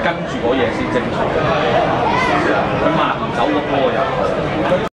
跟住嗰嘢先正常，佢抹唔走個波入去。